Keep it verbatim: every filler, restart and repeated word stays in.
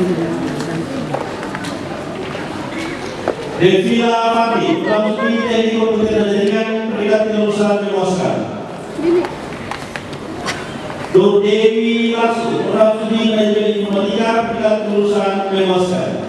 Devila Fati, Pramudi Teknik Komputer dan Jaringan, peringkat kelulusan memuaskan. Dewi Lasu, Pramudi Teknik Informatika, peringkat kelulusan memuaskan.